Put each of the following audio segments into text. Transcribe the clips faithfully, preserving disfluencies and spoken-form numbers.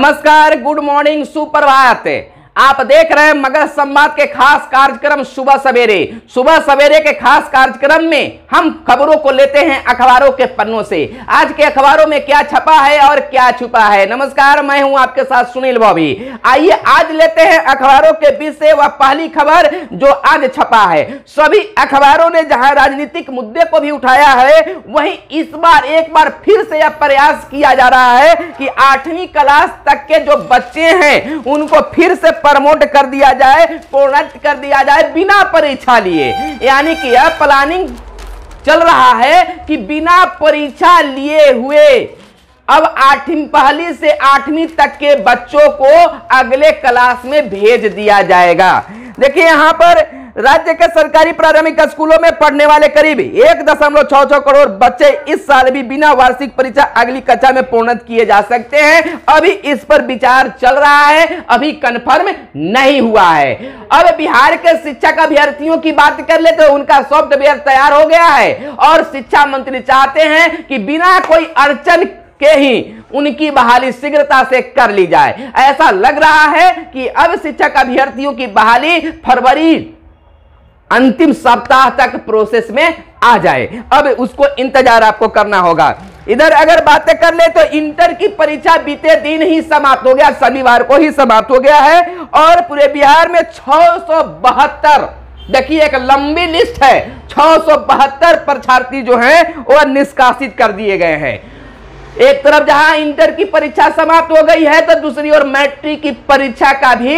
नमस्कार, good morning, सुप्रभात। आप देख रहे हैं मगध संवाद के खास कार्यक्रम सुबह सवेरे। सुबह सवेरे के खास कार्यक्रम में हम खबरों को लेते हैं अखबारों के पन्नों से। आज के अखबारों में क्या छपा है और क्या छुपा है। नमस्कार, मैं हूं आपके साथ सुनील बॉबी। आइए आज लेते हैं अखबारों के बीच से वह पहली खबर जो आज छपा है। सभी अखबारों ने जहां राजनीतिक मुद्दे को भी उठाया है, वहीं इस बार एक बार फिर से यह प्रयास किया जा रहा है कि आठवीं क्लास तक के जो बच्चे हैं उनको फिर से प्रमोट कर दिया जाए, प्रोन्नत कर दिया जाए बिना परीक्षा लिए। यानी कि यह प्लानिंग चल रहा है कि बिना परीक्षा लिए हुए अब आठवीं पहली से आठवीं तक के बच्चों को अगले क्लास में भेज दिया जाएगा। देखिए यहां पर राज्य के सरकारी प्राथमिक स्कूलों में पढ़ने वाले करीब एक दशमलव छह छह करोड़ बच्चे इस साल भी बिना वार्षिक परीक्षा अगली कक्षा में प्रोन्नत किए जा सकते हैं। अभी इस पर विचार चल रहा है, अभी कंफर्म नहीं हुआ है। अब बिहार के शिक्षक अभ्यर्थियों की बात कर ले तो उनका सॉफ्टवेयर तैयार हो गया है और शिक्षा मंत्री चाहते हैं कि बिना कोई अड़चन के ही उनकी बहाली शीघ्रता से कर ली जाए। ऐसा लग रहा है कि अब शिक्षक अभ्यर्थियों की बहाली फरवरी अंतिम सप्ताह तक प्रोसेस में आ जाए। अब उसको इंतजार आपको करना होगा। इधर अगर बातें कर ले तो इंटर की परीक्षा बीते दिन ही समाप्त हो गया, शनिवार को ही समाप्त हो गया है और पूरे बिहार में छह सौ बहत्तर, देखिए एक लंबी लिस्ट है, छह सौ बहत्तर परीक्षार्थी जो हैं वह निष्कासित कर दिए गए हैं। एक तरफ जहां इंटर की परीक्षा समाप्त हो गई है तो दूसरी ओर मैट्रिक की परीक्षा का भी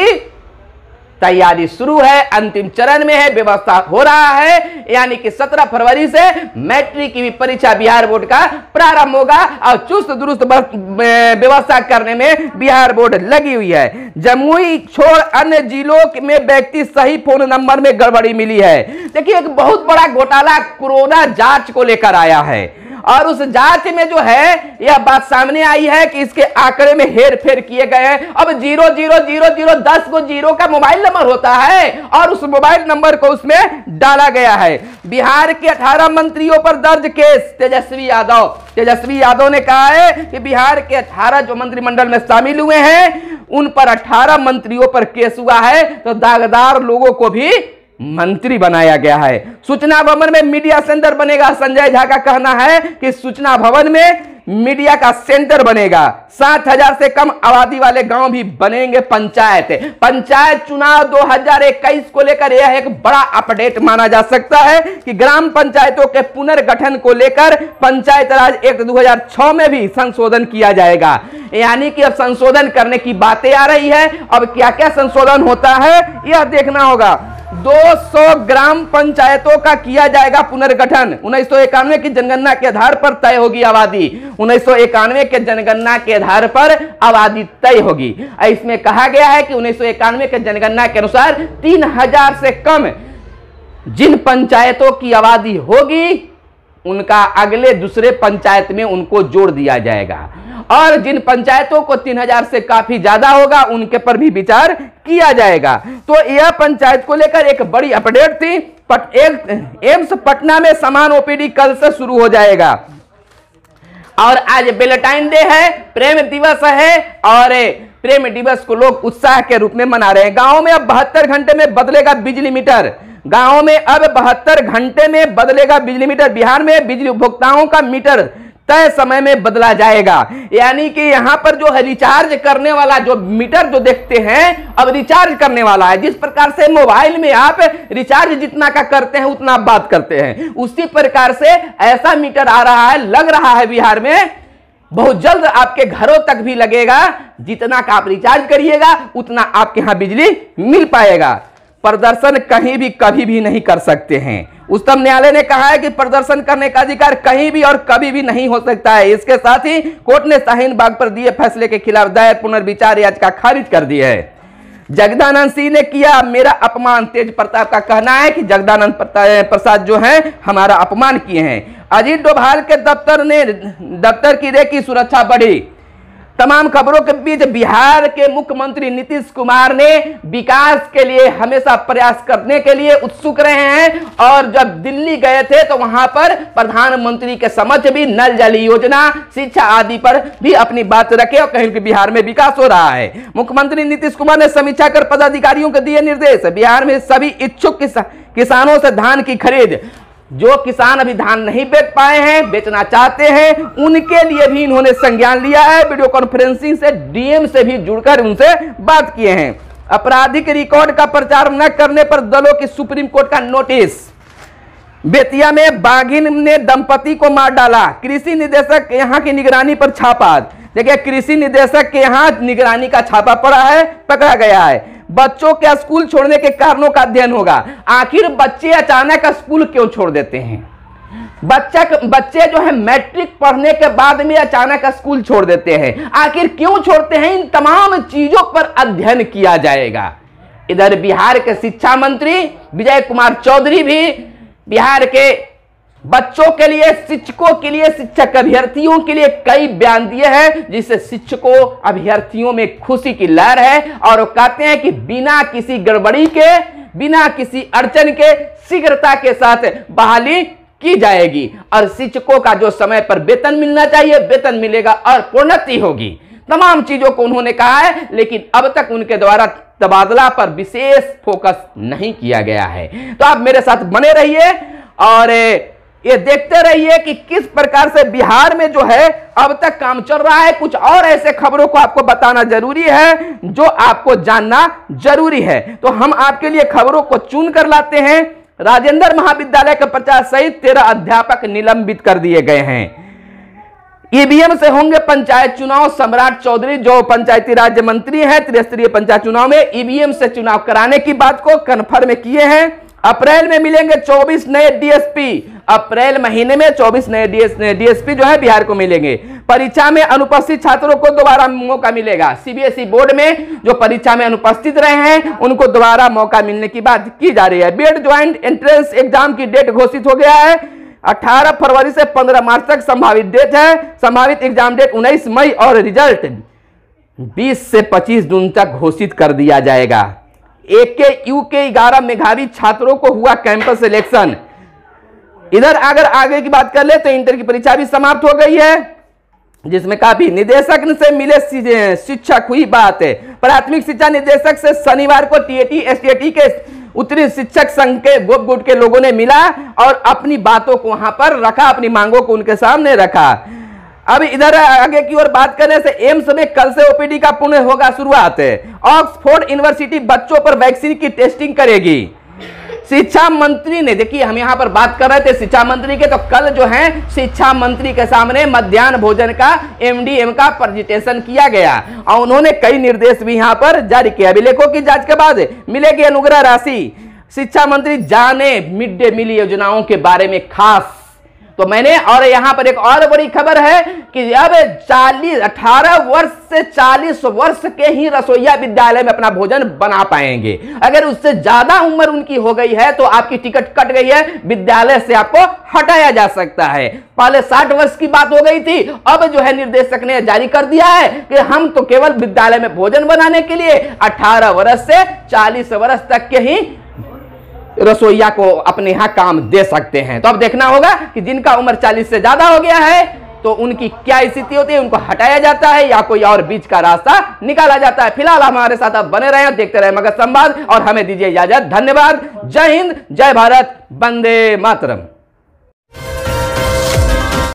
तैयारी शुरू है, अंतिम चरण में है, व्यवस्था हो रहा है। यानी कि सत्रह फरवरी से मैट्रिक की भी परीक्षा बिहार बोर्ड का प्रारंभ होगा और चुस्त दुरुस्त व्यवस्था करने में बिहार बोर्ड लगी हुई है। जमुई छोड़ अन्य जिलों में व्यक्ति सही फोन नंबर में गड़बड़ी मिली है। देखिए एक बहुत बड़ा घोटाला कोरोना जांच को लेकर आया है और उस जांच में जो है यह बात सामने आई है कि इसके आंकड़े में हेर फेर किए गए हैं। अब जीरो जीरो जीरो जीरो दस को जीरो का मोबाइल नंबर होता है और उस मोबाइल नंबर को उसमें डाला गया है। बिहार के अठारह मंत्रियों पर दर्ज केस, तेजस्वी यादव तेजस्वी यादव ने कहा है कि बिहार के अठारह जो मंत्रिमंडल में शामिल हुए हैं उन पर अठारह मंत्रियों पर केस हुआ है, तो दागदार लोगों को भी मंत्री बनाया गया है। सूचना भवन में मीडिया सेंटर बनेगा। संजय झा का कहना है कि सूचना भवन में मीडिया का सेंटर बनेगा। सात हजार से कम आबादी वाले गांव भी बनेंगे पंचायत। पंचायत चुनाव दो हजार इक्कीस को लेकर यह एक बड़ा अपडेट माना जा सकता है कि ग्राम पंचायतों के पुनर्गठन को लेकर पंचायत राज एक्ट दो हजार छह में भी संशोधन किया जाएगा। यानी कि अब संशोधन करने की बातें आ रही है। अब क्या क्या संशोधन होता है यह देखना होगा। दो सौ ग्राम पंचायतों का किया जाएगा पुनर्गठन। उन्नीस सौ इक्यानवे की जनगणना के आधार पर तय होगी आबादी। उन्नीस सौ इक्यानवे के जनगणना के आधार पर आबादी तय होगी। इसमें कहा गया है कि उन्नीस सौ इक्यानवे के जनगणना के अनुसार तीन हजार से कम जिन पंचायतों की आबादी होगी उनका अगले दूसरे पंचायत में उनको जोड़ दिया जाएगा और जिन पंचायतों को तीन हजार से काफी ज्यादा होगा उनके पर भी विचार किया जाएगा। तो यह पंचायत को लेकर एक बड़ी अपडेट थी। पट, एक, एम्स पटना में समान ओपीडी कल से शुरू हो जाएगा और आज वैलेंटाइन डे है, प्रेम दिवस है और प्रेम दिवस को लोग उत्साह के रूप में मना रहे हैं। गांव में अब बहत्तर घंटे में बदलेगा बिजली मीटर। गांव में अब बहत्तर घंटे में बदलेगा बिजली मीटर। बिहार में बिजली उपभोक्ताओं का मीटर तय समय में बदला जाएगा। यानी कि यहां पर जो है रिचार्ज करने वाला जो मीटर जो देखते हैं अब रिचार्ज करने वाला है। जिस प्रकार से मोबाइल में आप रिचार्ज जितना का करते हैं उतना आप बात करते हैं, उसी प्रकार से ऐसा मीटर आ रहा है, लग रहा है बिहार में। बहुत जल्द आपके घरों तक भी लगेगा। जितना का आप रिचार्ज करिएगा उतना आपके यहां बिजली मिल पाएगा। प्रदर्शन कहीं भी कभी भी नहीं कर सकते हैं। उच्चतम न्यायालय ने कहा है कि प्रदर्शन करने का अधिकार कहीं भी और कभी भी नहीं हो सकता है। इसके साथ ही कोर्ट ने शाहीन बाग पर दिए फैसले के खिलाफ दायर पुनर्विचार याचिका खारिज कर दी है। जगदानंद सिंह ने किया मेरा अपमान। तेज प्रताप का कहना है कि जगदानंद प्रसाद जो हैं हमारा अपमान किए हैं। अजीत डोभाल के दफ्तर ने दफ्तर की रे की सुरक्षा बढ़ी। तमाम खबरों के बीच बिहार के मुख्यमंत्री नीतीश कुमार ने विकास के लिए हमेशा प्रयास करने के लिए उत्सुक रहे हैं और जब दिल्ली गए थे तो वहां पर प्रधानमंत्री के समक्ष भी नल जल योजना, शिक्षा आदि पर भी अपनी बात रखे और कहीं कि बिहार में विकास हो रहा है। मुख्यमंत्री नीतीश कुमार ने समीक्षा कर पदाधिकारियों को दिए निर्देश। बिहार में सभी इच्छुक किसा, किसानों से धान की खरीद, जो किसान अभी धान नहीं बेच पाए हैं, बेचना चाहते हैं, उनके लिए भी इन्होंने संज्ञान लिया है। वीडियो कॉन्फ्रेंसिंग से डीएम से भी जुड़कर उनसे बात किए हैं। आपराधिक रिकॉर्ड का प्रचार न करने पर दलों की सुप्रीम कोर्ट का नोटिस। बेतिया में बाघिन ने दंपति को मार डाला, कृषि निदेशक यहां की निगरानी पर छापा। देखिए, कृषि निदेशक के यहां निगरानी का छापा पड़ा है, पकड़ा गया है। बच्चों के स्कूल छोड़ने के कारणों का अध्ययन होगा। आखिर बच्चे अचानक स्कूल क्यों छोड़ देते हैं? बच्चा बच्चे जो है मैट्रिक पढ़ने के बाद में अचानक स्कूल छोड़ देते हैं, आखिर क्यों छोड़ते हैं? इन तमाम चीजों पर अध्ययन किया जाएगा। इधर बिहार के शिक्षा मंत्री विजय कुमार चौधरी भी बिहार के बच्चों के लिए, शिक्षकों के लिए, शिक्षक अभ्यर्थियों के लिए कई बयान दिए हैं, जिससे शिक्षकों अभ्यर्थियों में खुशी की लहर है और वो कहते हैं कि बिना किसी गड़बड़ी के, बिना किसी अड़चन के शीघ्रता के साथ बहाली की जाएगी और शिक्षकों का जो समय पर वेतन मिलना चाहिए वेतन मिलेगा और प्रोन्नति होगी। तमाम चीजों को उन्होंने कहा है, लेकिन अब तक उनके द्वारा तबादला पर विशेष फोकस नहीं किया गया है। तो आप मेरे साथ बने रहिए और ये देखते रहिए कि किस प्रकार से बिहार में जो है अब तक काम चल रहा है। कुछ और ऐसे खबरों को आपको बताना जरूरी है जो आपको जानना जरूरी है। तो हम आपके लिए खबरों को चुन कर लाते हैं। राजेंद्र महाविद्यालय के पचास सहित तेरह अध्यापक निलंबित कर दिए गए हैं। ईवीएम से होंगे पंचायत चुनाव। सम्राट चौधरी जो पंचायती राज्य मंत्री हैं, त्रिस्तरीय पंचायत चुनाव में ईवीएम से चुनाव कराने की बात को कन्फर्म किए हैं। अप्रैल में मिलेंगे चौबीस नए डीएसपी। अप्रैल महीने में चौबीस नए डीएसपी जो है बिहार को मिलेंगे। परीक्षा में अनुपस्थित छात्रों को दोबारा मौका मिलेगा। सीबीएसई बोर्ड में जो परीक्षा में अनुपस्थित रहे हैं उनको दोबारा मौका मिलने की बात की जा रही है। बीएड ज्वाइंट एंट्रेंस एग्जाम की डेट घोषित हो गया है। अठारह फरवरी से पंद्रह मार्च तक संभावित डेट है। संभावित एग्जाम डेट उन्नीस मई और रिजल्ट बीस से पच्चीस जून तक घोषित कर दिया जाएगा। एक के यू के ग्यारह मेधावी छात्रों को हुआ कैंपस सिलेक्शन। इधर अगर आगे की बात कर ले तो इंटर की परीक्षा भी समाप्त हो गई है, जिसमें काफी निदेशक से मिले शिक्षक हुई बात है। प्राथमिक शिक्षा निदेशक से शनिवार को टीएटी एसटीएटी के उत्तरी शिक्षक संघ के गोप गुट के लोगों ने मिला और अपनी बातों को वहां पर रखा, अपनी मांगों को उनके सामने रखा। अब इधर आगे की ओर बात करने से एम्स में कल से ओपीडी का पुनः होगा शुरुआत है। ऑक्सफोर्ड यूनिवर्सिटी बच्चों पर वैक्सीन की टेस्टिंग करेगी। शिक्षा मंत्री ने, देखिए हम यहां पर बात कर रहे थे शिक्षा मंत्री के, तो कल जो है शिक्षा मंत्री के सामने मध्याह्न भोजन का एमडीएम का प्रेजेंटेशन किया गया और उन्होंने कई निर्देश भी यहां पर जारी किया। अभिलेखों की जांच के बाद मिलेगी अनुग्रह राशि। शिक्षा मंत्री जाने मिड डे मील योजनाओं के बारे में खास। तो मैंने और यहां पर एक और बड़ी खबर है कि अब चालीस अठारह वर्ष से चालीस वर्ष के ही रसोईया विद्यालय में अपना भोजन बना पाएंगे। अगर उससे ज्यादा उम्र उनकी हो गई है तो आपकी टिकट कट गई है, विद्यालय से आपको हटाया जा सकता है। पहले साठ वर्ष की बात हो गई थी, अब जो है निर्देशक ने जारी कर दिया है कि हम तो केवल विद्यालय में भोजन बनाने के लिए अठारह वर्ष से चालीस वर्ष तक के ही रसोईया को अपने यहां काम दे सकते हैं। तो अब देखना होगा कि जिनका उम्र चालीस से ज्यादा हो गया है तो उनकी क्या स्थिति होती है, उनको हटाया जाता है या कोई और बीच का रास्ता निकाला जाता है। फिलहाल हमारे साथ आप बने रहे, देखते रहे मगध संवाद और हमें दीजिए इजाजत। धन्यवाद। जय हिंद, जय भारत, वंदे मातरम।